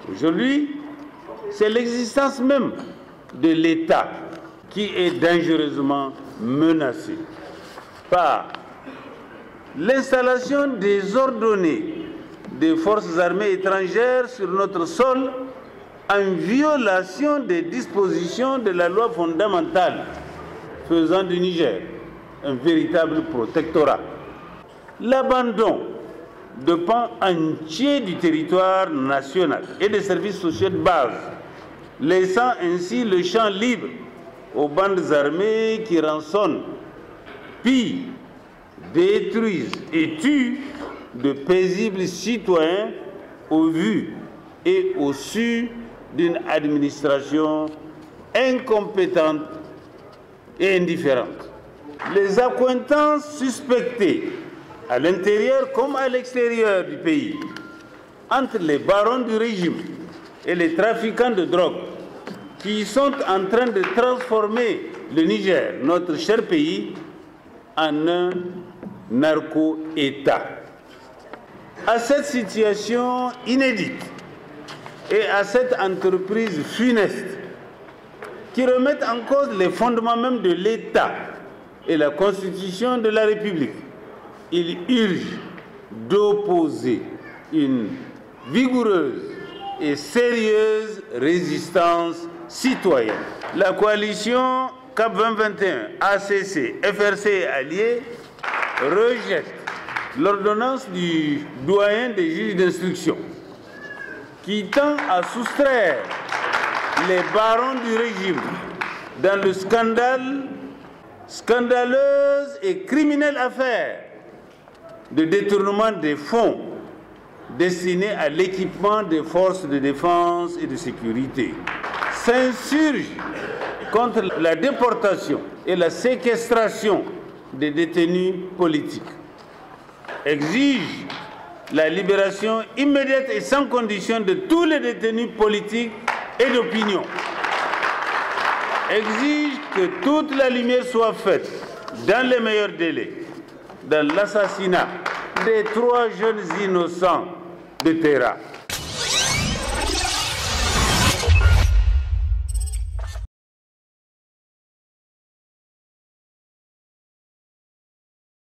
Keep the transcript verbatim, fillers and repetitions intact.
Aujourd'hui, c'est l'existence même de l'État qui est dangereusement menacée par l'installation désordonnée des forces armées étrangères sur notre sol en violation des dispositions de la loi fondamentale faisant du Niger un véritable protectorat. L'abandon de pans entiers du territoire national et des services sociaux de base, laissant ainsi le champ libre aux bandes armées qui rançonnent, pillent, détruisent et tuent de paisibles citoyens au vu et au su d'une administration incompétente et indifférente. Les accointances suspectées à l'intérieur comme à l'extérieur du pays entre les barons du régime et les trafiquants de drogue qui sont en train de transformer le Niger, notre cher pays, en un narco-État. À cette situation inédite et à cette entreprise funeste qui remettent en cause les fondements même de l'État et la Constitution de la République, il urge d'opposer une vigoureuse et sérieuse résistance citoyenne. La coalition C A P vingt vingt et un, A C C, F R C et alliés rejette l'ordonnance du doyen des juges d'instruction qui tend à soustraire les barons du régime dans le scandale, scandaleuse et criminelle affaire de détournement des fonds destinés à l'équipement des forces de défense et de sécurité, s'insurge contre la déportation et la séquestration des détenus politiques, exige la libération immédiate et sans condition de tous les détenus politiques et d'opinion, exige que toute la lumière soit faite dans les meilleurs délais dans l'assassinat des trois jeunes innocents de Terra.